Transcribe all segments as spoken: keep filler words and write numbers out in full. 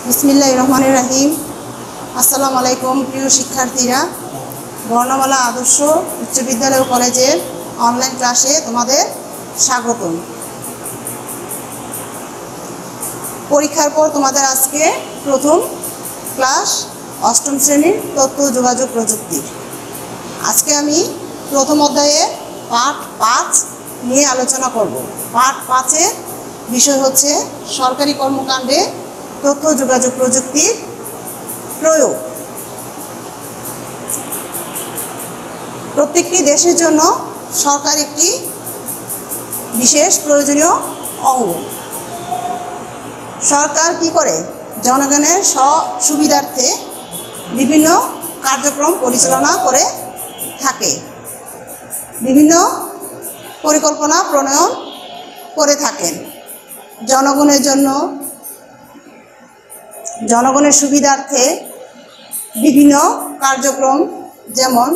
বিসমিল্লাহির রহমানির রহিম। আসসালামু আলাইকুম প্রিয় শিক্ষার্থীরা, বর্ণমালা আদর্শ উচ্চ বিদ্যালয় ও কলেজের অনলাইন ক্লাসে তোমাদের স্বাগতম। পরীক্ষার পর তোমাদের আজকে প্রথম ক্লাস অষ্টম শ্রেণীর তথ্য যোগাযোগ প্রযুক্তি। আজকে আমি প্রথম অধ্যায়ে পাঠ পাঁচ নিয়ে আলোচনা করব। পাঠ পাঁচের বিষয় হচ্ছে সরকারি কর্মকাণ্ডে তথ্য যোগাযোগ প্রযুক্তির প্রয়োগ। প্রত্যেকটি দেশের জন্য সরকার একটি বিশেষ প্রয়োজনীয় অঙ্গ। সরকার কি করে? জনগণের সুবিধার্থে বিভিন্ন কার্যক্রম পরিচালনা করে থাকে, বিভিন্ন পরিকল্পনা প্রণয়ন করে থাকেন। জনগণের জন্য জনগণের সুবিধার্থে বিভিন্ন কার্যক্রম, যেমন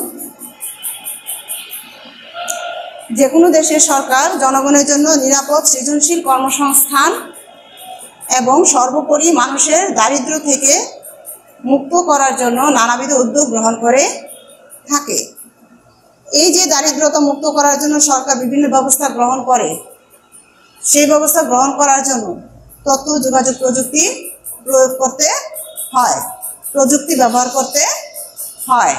যে কোনো দেশের সরকার জনগণের জন্য নিরাপদ সৃজনশীল কর্মসংস্থান এবং সর্বোপরি মানুষের দারিদ্র্য থেকে মুক্ত করার জন্য নানাবিধ উদ্যোগ গ্রহণ করে থাকে। এই যে দারিদ্রতা মুক্ত করার জন্য সরকার বিভিন্ন ব্যবস্থা গ্রহণ করে, সেই ব্যবস্থা গ্রহণ করার জন্য তথ্য যোগাযোগ প্রযুক্তি প্রয়োগ করতে হয়, প্রযুক্তি ব্যবহার করতে হয়।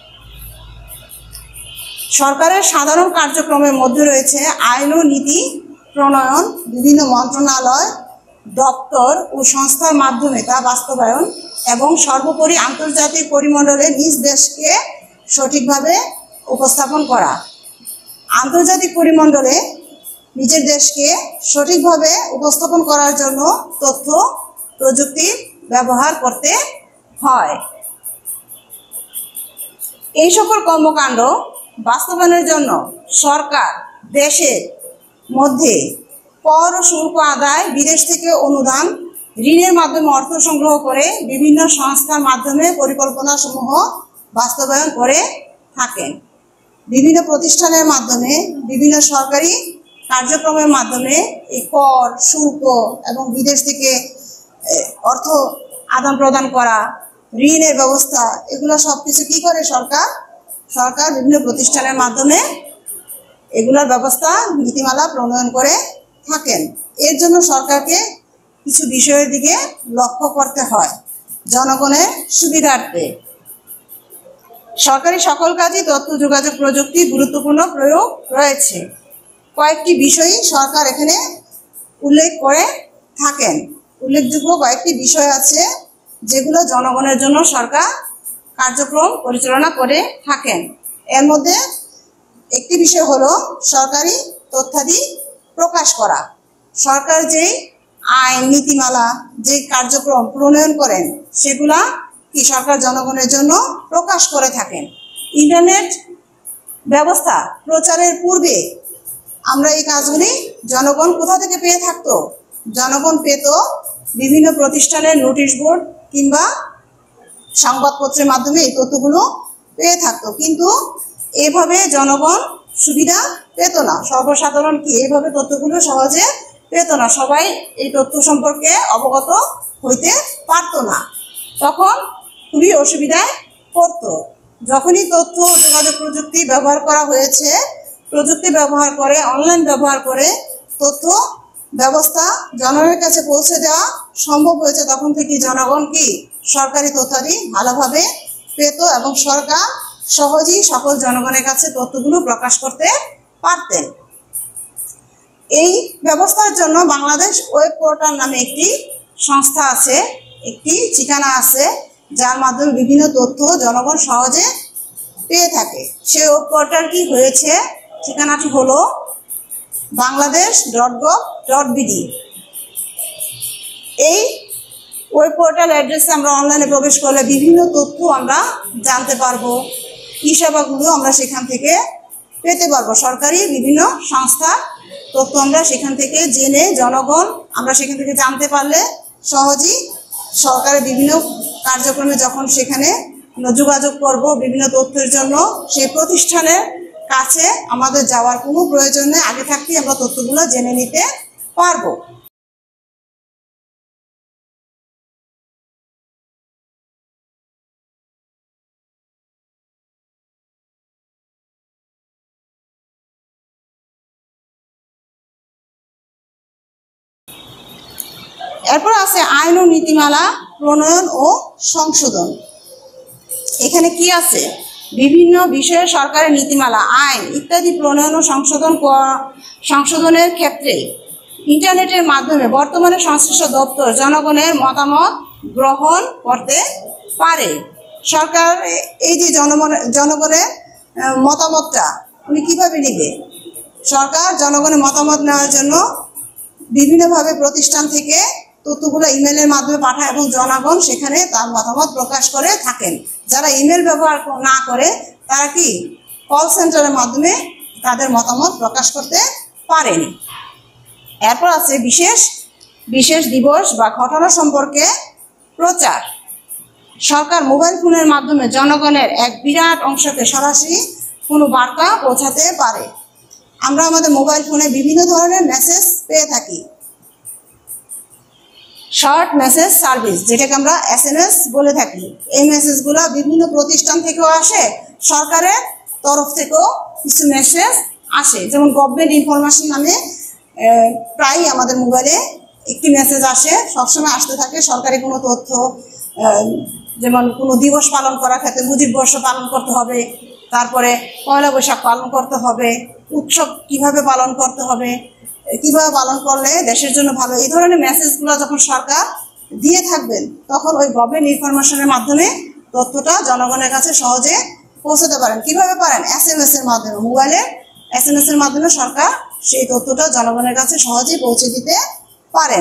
সরকারের সাধারণ কার্যক্রমের মধ্যে রয়েছে আইন ও নীতি প্রণয়ন, বিভিন্ন মন্ত্রণালয়, দপ্তর ও সংস্থার মাধ্যমে তা বাস্তবায়ন এবং সর্বোপরি আন্তর্জাতিক পরিমণ্ডলে নিজ দেশকে সঠিকভাবে উপস্থাপন করা। আন্তর্জাতিক পরিমণ্ডলে নিজের দেশকে সঠিকভাবে উপস্থাপন করার জন্য তথ্য প্রযুক্তি ব্যবহার করতে হয়। এই সকল কর্মকাণ্ড বাস্তবায়নের জন্য সরকার দেশের মধ্যে কর ও শুল্ক আদায়, বিদেশ থেকে অনুদান, ঋণের মাধ্যমে অর্থ সংগ্রহ করে বিভিন্ন সংস্থার মাধ্যমে পরিকল্পনাসমূহ বাস্তবায়ন করে থাকেন। বিভিন্ন প্রতিষ্ঠানের মাধ্যমে, বিভিন্ন সরকারি কার্যক্রমের মাধ্যমে এই কর, শুল্ক এবং বিদেশ থেকে অর্থ আদান প্রদান করা, ঋণের ব্যবস্থা, এগুলো সব কিছু কী করে সরকার সরকার বিভিন্ন প্রতিষ্ঠানের মাধ্যমে এগুলোর ব্যবস্থা, নীতিমালা প্রণয়ন করে থাকেন। এর জন্য সরকারকে কিছু বিষয়ের দিকে লক্ষ্য করতে হয়। জনগণের সুবিধার্থে সরকারি সকল কাজই তথ্য যোগাযোগ প্রযুক্তি গুরুত্বপূর্ণ প্রয়োগ রয়েছে। কয়েকটি বিষয় সরকার এখানে উল্লেখ করে থাকেন। উল্লেখযোগ্য কয়েকটি বিষয় আছে যেগুলো জনগণের জন্য সরকার কার্যক্রম পরিচালনা করে থাকেন। এর মধ্যে একটি বিষয় হলো সরকারি তথ্যাদি প্রকাশ করা। সরকার যে আইন, নীতিমালা, যে কার্যক্রম প্রণয়ন করেন, সেগুলা কি সরকার জনগণের জন্য প্রকাশ করে থাকেন। ইন্টারনেট ব্যবস্থা প্রচারের পূর্বে আমরা এই কাজগুলি জনগণ কোথা থেকে পেয়ে থাকতো? জনগণ পেত বিভিন্ন প্রতিষ্ঠানের নোটিশ বোর্ড কিংবা সংবাদপত্রের মাধ্যমে এই তথ্যগুলো পেয়ে থাকতো। কিন্তু এভাবে জনগণ সুবিধা পেত না। সর্বসাধারণ কি এইভাবে তথ্যগুলো সহজে পেত না। সবাই এই তথ্য সম্পর্কে অবগত হইতে পারত না। তখন খুবই অসুবিধায় পড়ত। যখনই তথ্য যোগাযোগ প্রযুক্তি ব্যবহার করা হয়েছে, প্রযুক্তি ব্যবহার করে, অনলাইন ব্যবহার করে তথ্য ব্যবস্থা জনগণের কাছে পৌঁছে দেওয়া সম্ভব হয়েছে, তখন থেকে জনগণ কি সরকারি তথ্যাদি ভালোভাবে পেত এবং সরকার সহজেই সকল জনগণের কাছে তথ্যগুলো প্রকাশ করতে পারতেন। এই ব্যবস্থার জন্য বাংলাদেশ ওয়েব পোর্টাল নামে একটি সংস্থা আছে, একটি ঠিকানা আছে, যার মাধ্যমে বিভিন্ন তথ্য জনগণ সহজে পেয়ে থাকে। সেই ওয়েব পোর্টালটি হয়েছে, ঠিকানাটি হলো Bangladesh dot gov dot BD. এই ওয়েব পোর্টাল অ্যাড্রেসে আমরা অনলাইনে প্রবেশ করলে বিভিন্ন তথ্য আমরা জানতে পারবো, ই সেবাগুলো আমরা সেখান থেকে পেতে পারবো। সরকারি বিভিন্ন সংস্থার তথ্য আমরা সেখান থেকে জেনে, জনগণ আমরা সেখান থেকে জানতে পারলে সহজেই সরকারের বিভিন্ন কার্যক্রমে যখন সেখানে যোগাযোগ করব বিভিন্ন তথ্যের জন্য, সেই প্রতিষ্ঠানের কাছে আমাদের যাওয়ার কোনো প্রয়োজন নেই। আগে থাকতেই আমরা তথ্যগুলো জেনে নিতে পারবো। এরপর আছে আইন ও নীতিমালা প্রণয়ন ও সংশোধন। এখানে কি আছে? বিভিন্ন বিষয়ে সরকারের নীতিমালা, আইন ইত্যাদি প্রণয়ন ও সংশোধন সংশোধনের ক্ষেত্রে ইন্টারনেটের মাধ্যমে বর্তমানে সংশ্লিষ্ট দপ্তর জনগণের মতামত গ্রহণ করতে পারে। সরকার এই যে জনগণের জনগণের মতামতটা উনি কীভাবে নেবে? সরকার জনগণের মতামত নেওয়ার জন্য বিভিন্নভাবে প্রতিষ্ঠান থেকে তথ্যগুলো ইমেলের মাধ্যমে পাঠায় এবং জনগণ সেখানে তার মতামত প্রকাশ করে থাকেন। যারা ইমেল ব্যবহার না করে তারা কি কল সেন্টারের মাধ্যমে তাদের মতামত প্রকাশ করতে পারেন। এরপর আছে বিশেষ বিশেষ দিবস বা ঘটনা সম্পর্কে প্রচার। সরকার মোবাইল ফোনের মাধ্যমে জনগণের এক বিরাট অংশকে সরাসরি কোনো বার্তা পৌঁছাতে পারে। আমরা আমাদের মোবাইল ফোনে বিভিন্ন ধরনের মেসেজ পেয়ে থাকি, শর্ট মেসেজ সার্ভিস, যেটাকে আমরা এস এম এস বলে থাকি। এই মেসেজগুলো বিভিন্ন প্রতিষ্ঠান থেকেও আসে, সরকারের তরফ থেকেও কিছু মেসেজ আসে। যেমন গভর্নমেন্ট ইনফরমেশন নামে প্রায়ই আমাদের মোবাইলে একটি মেসেজ আসে, সবসময় আসতে থাকে। সরকারি কোনো তথ্য, যেমন কোনো দিবস পালন করার ক্ষেত্রে মুজিব বর্ষ পালন করতে হবে, তারপরে পয়লা বৈশাখ পালন করতে হবে, উৎসব কিভাবে পালন করতে হবে, কিভাবে পালন করলে দেশের জন্য ভালো, এই ধরনের মেসেজগুলো যখন সরকার দিয়ে থাকবেন তখন ওই গভর্নমেন্ট ইনফরমেশনের মাধ্যমে তথ্যটা জনগণের কাছে সহজে পৌঁছাতে পারেন। কিভাবে পারেন? এস এম এস এর মাধ্যমে, মোবাইলে এস এম এস এর মাধ্যমে সরকার সেই তথ্যটা জনগণের কাছে সহজেই পৌঁছে দিতে পারেন।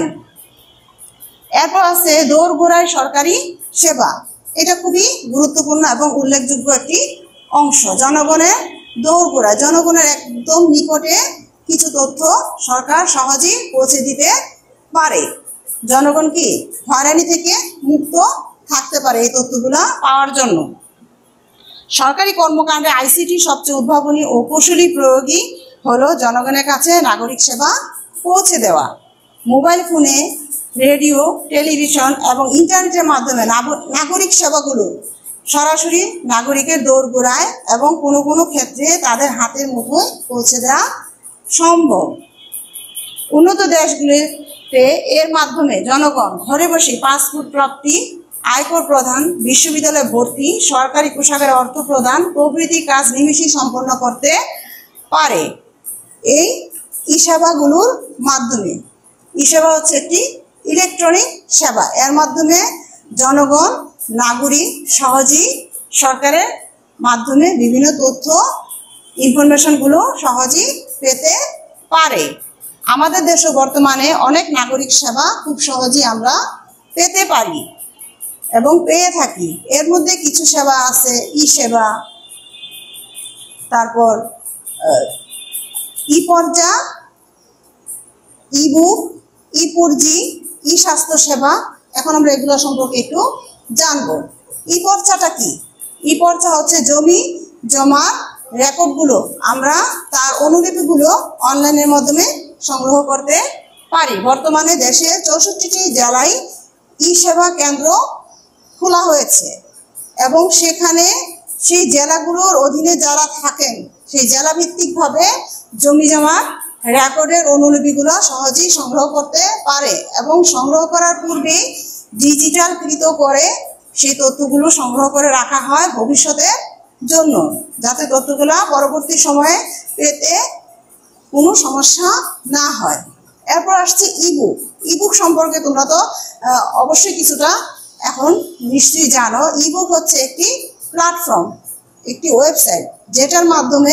এরপর আছে দোরগোড়ায় সরকারি সেবা। এটা খুবই গুরুত্বপূর্ণ এবং উল্লেখযোগ্য একটি অংশ। জনগণের দোরগোড়ায়, জনগণের একদম নিকটে কিছু তথ্য সরকার সহজেই পৌঁছে দিতে পারে। জনগণ কি হয়রানি থেকে মুক্ত থাকতে পারে এই তথ্যগুলো পাওয়ার জন্য। সরকারি কর্মকাণ্ডে আইসিটি সবচেয়ে উদ্ভাবনী ও কৌশলী প্রয়োগই হলো জনগণের কাছে নাগরিক সেবা পৌঁছে দেওয়া। মোবাইল ফোনে, রেডিও, টেলিভিশন এবং ইন্টারনেটের মাধ্যমে নাগরিক সেবাগুলো সরাসরি নাগরিকের দোরগোড়ায় এবং কোনো কোনো ক্ষেত্রে তাদের হাতের মুঠোয় পৌঁছে দেওয়া সম্ভব। উন্নত দেশগুলিতে এর মাধ্যমে জনগণ ঘরে বসে পাসপোর্ট প্রাপ্তি, আয়কর প্রদান, বিশ্ববিদ্যালয়ে ভর্তি, সরকারি পোশাকের অর্থ প্রদান প্রভৃতি কাজ নিমেষেই সম্পন্ন করতে পারে এই ই সেবাগুলোর মাধ্যমে। ই সেবা হচ্ছে একটি ইলেকট্রনিক সেবা। এর মাধ্যমে জনগণ, নাগরিক সহজেই সরকারের মাধ্যমে বিভিন্ন তথ্য, ইনফরমেশনগুলো সহজেই পেতে পারে। আমাদের দেশে বর্তমানে অনেক নাগরিক সেবা খুব সহজেই আমরা পেতে পারি এবং পেয়ে থাকি। এর মধ্যে কিছু সেবা আছে ই সেবা, তারপর ই পর্যা, ই বুক, ই পুরজি, ই স্বাস্থ্য সেবা। এখন আমরা এগুলো সম্পর্কে একটু জানবো। ই পর্চাটা কি? ই পর্চা হচ্ছে জমি জমা রেকর্ডগুলো আমরা তার অনুলিপিগুলো অনলাইনের মাধ্যমে সংগ্রহ করতে পারি। বর্তমানে দেশে চৌষট্টিটি জেলায় ই সেবা কেন্দ্র খোলা হয়েছে এবং সেখানে সেই জেলাগুলোর অধীনে যারা থাকেন সেই জেলাভিত্তিকভাবে জমি জমা রেকর্ডের অনুলিপিগুলো সহজেই সংগ্রহ করতে পারে এবং সংগ্রহ করার পূর্বে ডিজিটালকৃত করে সেই তথ্যগুলো সংগ্রহ করে রাখা হয় ভবিষ্যতের জন্য, যাতে তথ্যগুলো পরবর্তী সময়ে পেতে কোনো সমস্যা না হয়। এরপর আসছে ইবুক। ইবুক সম্পর্কে তোমরা তো অবশ্যই কিছুটা এখন নিশ্চয়ই জানো। ইবুক হচ্ছে একটি প্ল্যাটফর্ম, একটি ওয়েবসাইট, যেটার মাধ্যমে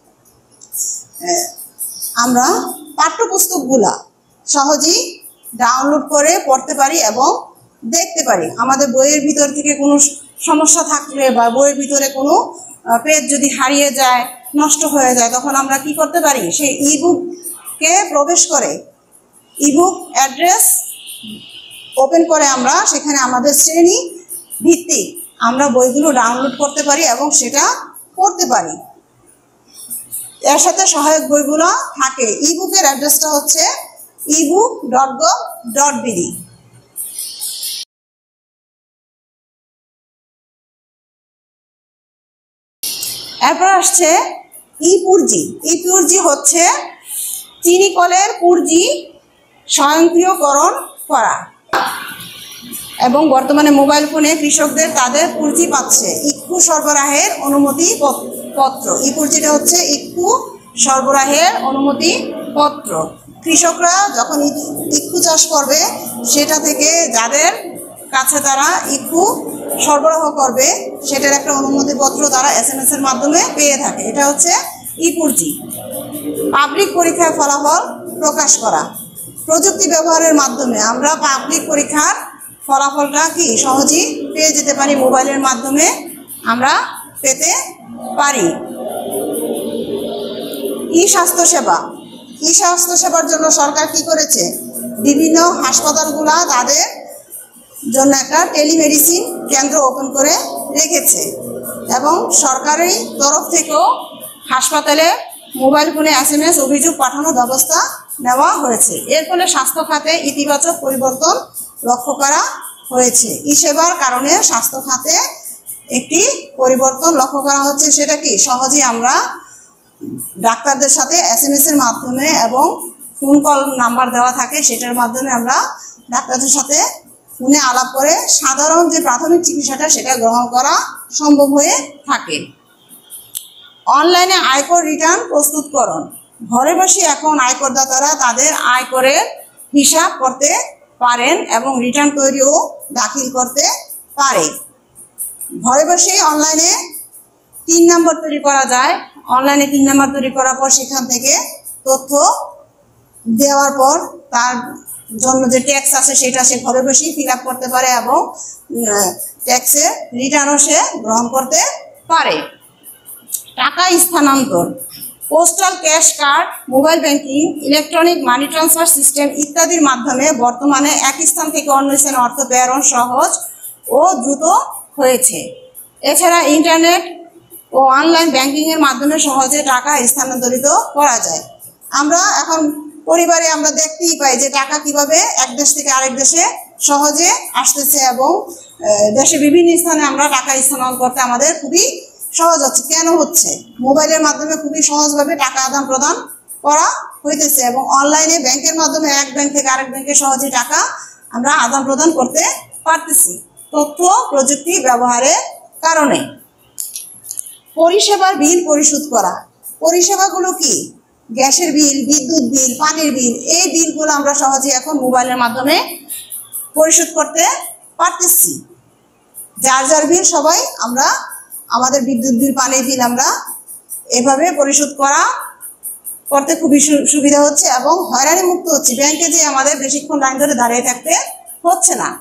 আমরা পাঠ্যপুস্তকগুলা সহজেই ডাউনলোড করে পড়তে পারি এবং দেখতে পারি। আমাদের বইয়ের ভিতর থেকে কোনো সমস্যা থাকলে বা বইয়ের ভিতরে কোনো পেজ যদি হারিয়ে যায়, নষ্ট হয়ে যায়, তখন আমরা কি করতে পারি? সেই ইবুককে প্রবেশ করে ইবুক অ্যাড্রেস ওপেন করে আমরা সেখানে আমাদের শ্রেণী ভিত্তিক আমরা বইগুলো ডাউনলোড করতে পারি এবং সেটা পড়তে পারি। এর সাথে সহায়ক বইগুলো থাকে। ইবুকের অ্যাড্রেসটা হচ্ছে ebook dot gov dot BD. এরপর আসছে ই পুরজি। ই পুরজি হচ্ছে চিনি কলের পুরজি স্বয়ংক্রিয়করণ করা। এবং বর্তমানে মোবাইল ফোনে কৃষকদের তাদের পুঁজি পাচ্ছে ইক্ষু সরবরাহের অনুমতি পত্র। এই পুঁজিটা হচ্ছে ইক্ষু সরবরাহের অনুমতি পত্র। কৃষকরা যখন ইক্ষু চাষ করবে সেটা থেকে যাদের কাছে তারা ইক্ষু সরবরাহ করবে সেটার একটা অনুমতিপত্র তারা এস এম এস এর মাধ্যমে পেয়ে থাকে। এটা হচ্ছে ই পুঁজি। পাবলিক পরীক্ষার ফলাফল প্রকাশ করা। প্রযুক্তি ব্যবহারের মাধ্যমে আমরা পাবলিক পরীক্ষার ফলাফলটা কি সহজেই পেয়ে যেতে পারি, মোবাইলের মাধ্যমে আমরা পেতে পারি। ই স্বাস্থ্যসেবা। ই স্বাস্থ্যসেবার জন্য সরকার কি করেছে, বিভিন্ন হাসপাতালগুলা তাদের জন্য একটা টেলিমেডিসিন কেন্দ্র ওপেন করে রেখেছে এবং সরকারি তরফ থেকেও হাসপাতালে মোবাইল ফোনে এস এম এস অভিযোগ পাঠানোর ব্যবস্থা নেওয়া হয়েছে। এর ফলে স্বাস্থ্য খাতে ইতিবাচক পরিবর্তন লক্ষ্য করা হয়েছে। ই সেবার কারণে স্বাস্থ্য খাতে একটি পরিবর্তন লক্ষ্য করা হচ্ছে। সেটা কি, সহজেই আমরা ডাক্তারদের সাথে এস এম এস এর মাধ্যমে এবং ফোন কল নাম্বার দেওয়া থাকে সেটার মাধ্যমে আমরা ডাক্তারদের সাথে ফোনে আলাপ করে সাধারণ যে প্রাথমিক চিকিৎসাটা সেটা গ্রহণ করা সম্ভব হয়ে থাকে। অনলাইনে আয়কর রিটার্ন প্রস্তুতকরণ। ঘরে বসে এখন আয়করদাতারা তাদের আয়করের হিসাব করতে পারেন এবং রিটার্ন তৈরিও দাখিল করতে পারে। ঘরে বসে অনলাইনে তিন নম্বর তৈরি করা যায়। অনলাইনে তিন নম্বর তৈরি করার পর সেখান থেকে তথ্য দেওয়ার পর তার জন্য যে ট্যাক্স আছে সেটা সে ঘরে বসেই ফিল আপ করতে পারে এবং ট্যাক্সের রিটার্নও সে গ্রহণ করতে পারে। টাকা স্থানান্তর। Postal cash card, mobile banking, electronic money transfer system ইত্যাদির মাধ্যমে বর্তমানে এক স্থান থেকে অন্য স্থানে অর্থ প্রেরণ সহজ ও দ্রুত হয়েছে। এছাড়া ইন্টারনেট ও অনলাইন ব্যাংকিংয়ের মাধ্যমে সহজে টাকা স্থানান্তরিত করা যায়। আমরা এখন পরিবারে আমরা দেখতেই পাই যে টাকা কিভাবে এক দেশ থেকে আরেক দেশে সহজে আসতেছে এবং দেশে বিভিন্ন স্থানে আমরা টাকা স্থানান্তর করতে আমাদের খুবই সহজ হচ্ছে। কেন হচ্ছে? মোবাইলের মাধ্যমে খুবই সহজভাবে টাকা আদান প্রদান করা হইতেছে এবং অনলাইনে ব্যাংকের মাধ্যমে এক ব্যাংক থেকে আরেক ব্যাংকে সহজে টাকা আমরা আদান প্রদান করতে পারতেছি তথ্য প্রযুক্তি ব্যবহারের কারণে। পরিষেবার বিল পরিশোধ করা। পরিষেবাগুলো কি? গ্যাসের বিল, বিদ্যুৎ বিল, পানির বিল। এই বিলগুলো আমরা সহজে এখন মোবাইলের মাধ্যমে পরিশোধ করতে পারতেছি। যার যার বিল সবাই আমরা আমাদের বিদ্যুৎ বিল, পানির বিল আমরা এভাবে পরিশোধ করা করতে খুবই সুবিধা হচ্ছে এবং হয়রানি মুক্ত হচ্ছে। ব্যাংকে যে আমাদের বেশিক্ষণ লাইন ধরে দাঁড়িয়ে থাকতে হচ্ছে না।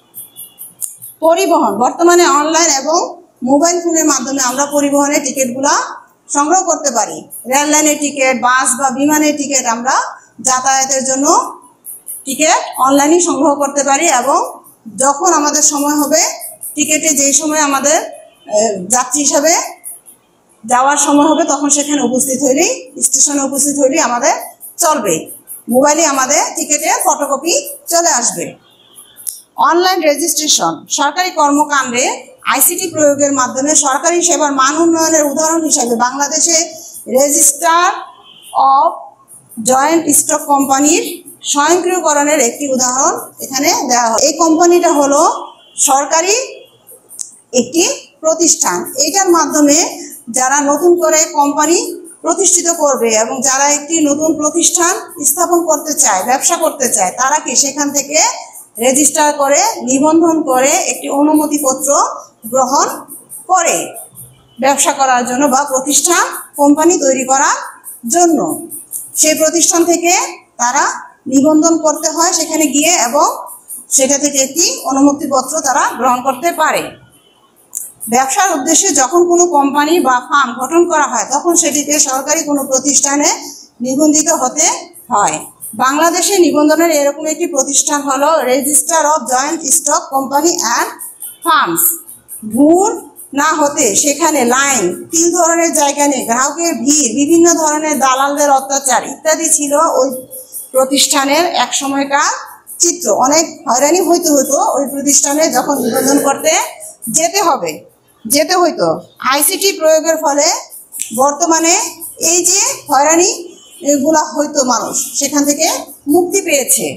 পরিবহন। বর্তমানে অনলাইন এবং মোবাইল ফোনের মাধ্যমে আমরা পরিবহনের টিকিটগুলা সংগ্রহ করতে পারি। রেল লাইনের টিকিট, বাস বা বিমানের টিকিট আমরা যাতায়াতের জন্য টিকিট অনলাইনে সংগ্রহ করতে পারি এবং যখন আমাদের সময় হবে টিকিটে যেই সময় আমাদের যাত্রী হিসাবে যাওয়ার সময় হবে তখন সেখানে উপস্থিত হইলেই, স্টেশনে উপস্থিত হইলেই আমাদের চলবে। মোবাইলে আমাদের টিকিটের ফটোকপি চলে আসবে। Online registration. সরকারি কর্মকাণ্ডে আইসিটি প্রয়োগের মাধ্যমে সরকারি সেবার মান উন্নয়নের উদাহরণ হিসাবে বাংলাদেশে রেজিস্ট্রার অফ জয়েন্ট স্টক কোম্পানির স্বয়ংক্রিয়করণের একটি উদাহরণ এখানে দেওয়া হয়। এই কোম্পানিটা হলো সরকারি একটি প্রতিষ্ঠান। এইটার মাধ্যমে যারা নতুন করে কোম্পানি প্রতিষ্ঠিত করবে এবং যারা একটি নতুন প্রতিষ্ঠান স্থাপন করতে চায়, ব্যবসা করতে চায়, তারা কি সেখান থেকে রেজিস্টার করে নিবন্ধন করে একটি অনুমতিপত্র গ্রহণ করে ব্যবসা করার জন্য বা প্রতিষ্ঠান কোম্পানি তৈরি করার জন্য। সেই প্রতিষ্ঠান থেকে তারা নিবন্ধন করতে হয় সেখানে গিয়ে এবং সেটা থেকে একটি অনুমতিপত্র তারা গ্রহণ করতে পারে। ব্যবসার উদ্দেশ্যে যখন কোনো কোম্পানি বা ফার্ম গঠন করা হয় তখন সেটিতে সরকারি কোনো প্রতিষ্ঠানে নিবন্ধিত হতে হয়। বাংলাদেশে নিবন্ধনের এরকম একটি প্রতিষ্ঠান হলো registrar of joint stock company and firms. ভুল না হতে সেখানে লাইন, তিন ধরনের জায়গা নেই, গ্রাহকের ভিড়, বিভিন্ন ধরনের দালালদের অত্যাচার ইত্যাদি ছিল ওই প্রতিষ্ঠানের এক সময়কার চিত্র। অনেক হয়রানি হইতে হতো ওই প্রতিষ্ঠানে যখন নিবন্ধন করতে যেতে হবে যেতে হইতো। আইসিটি প্রয়োগের ফলে বর্তমানে এই যে হয়রানি এগুলা হয়তো মানুষ সেখান থেকে মুক্তি পেয়েছে।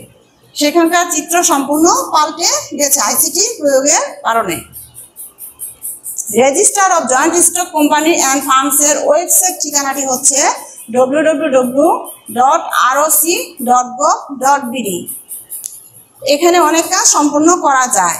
সেখানকার চিত্র সম্পূর্ণ পাল্টে গেছে আইসিটি প্রয়োগের কারণে। Register of joint stock company and ফার্মসের ওয়েবসাইট ঠিকানাটি হচ্ছে W W W dot R O C dot gov dot BD. এখানে অনেক কাজ সম্পূর্ণ করা যায়।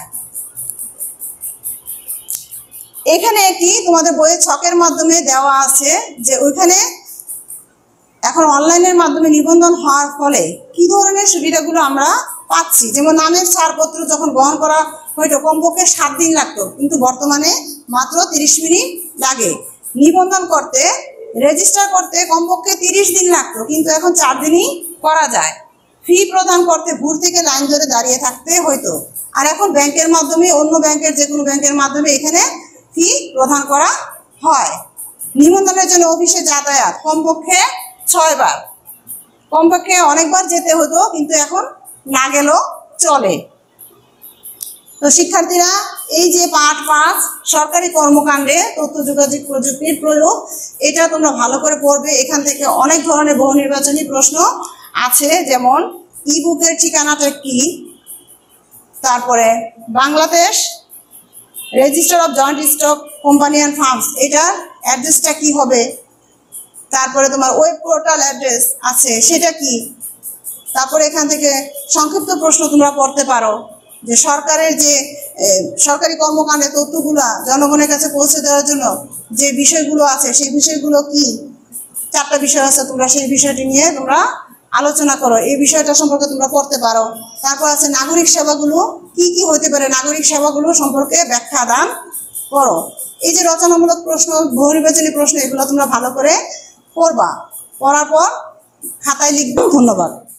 এখানে একটি তোমাদের বইয়ের ছকের মাধ্যমে দেওয়া আছে যে ওইখানে এখন অনলাইনের মাধ্যমে নিবন্ধন হওয়ার ফলে কি ধরনের সুবিধাগুলো আমরা পাচ্ছি। যেমন নামের ছাড়পত্র যখন গ্রহণ করা হয়তো কমপক্ষে সাত দিন লাগতো, কিন্তু বর্তমানে মাত্র তিরিশ মিনিট লাগে। নিবন্ধন করতে রেজিস্টার করতে কমপক্ষে তিরিশ দিন লাগতো, কিন্তু এখন চার দিনই করা যায়। ফি প্রদান করতে ভোর থেকে লাইন ধরে দাঁড়িয়ে থাকতে হইতো, আর এখন ব্যাংকের মাধ্যমে অন্য ব্যাংকের যে কোনো ব্যাংকের মাধ্যমে এখানে ফি প্রদান করা হয়। নিবন্ধনের জন্য অফিসে যাতায়াত কমপক্ষে ছয়বার, কমপক্ষে অনেকবার যেতে হতো, কিন্তু এখন না গেলেও চলে। তো শিক্ষার্থীরা, এই যে পাঠ পাঁচ সরকারি কর্মকাণ্ডে তথ্য যোগাযোগ প্রযুক্তির প্রয়োগ, এটা তোমরা ভালো করে পড়বে। এখান থেকে অনেক ধরনের বহু নির্বাচনী প্রশ্ন আছে, যেমন ই বুকের ঠিকানাটা কি, তারপরে Bangladesh register of joint stock company and firms এটার অ্যাড্রেসটা কি হবে, তারপরে তোমার ওয়েব পোর্টাল অ্যাড্রেস আছে সেটা কি। তারপরে এখান থেকে সংক্ষিপ্ত প্রশ্ন তোমরা পড়তে পারো যে সরকারের যে সরকারি কর্মকাণ্ডে তথ্যগুলো জনগণের কাছে পৌঁছে দেওয়ার জন্য যে বিষয়গুলো আছে সেই বিষয়গুলো কি। চারটা বিষয় আছে, তোমরা সেই বিষয়টি নিয়ে তোমরা আলোচনা করো, এই বিষয়টা সম্পর্কে তোমরা পড়তে পারো। তারপর আছে নাগরিক সেবাগুলো কি কি হতে পারে, নাগরিক সেবাগুলো সম্পর্কে ব্যাখ্যা দান করো। এই যে রচনামূলক প্রশ্ন, বহু নির্বাচনী প্রশ্ন, এগুলো তোমরা ভালো করে পড়বা, পড়ার পর খাতায় লিখবে। ধন্যবাদ।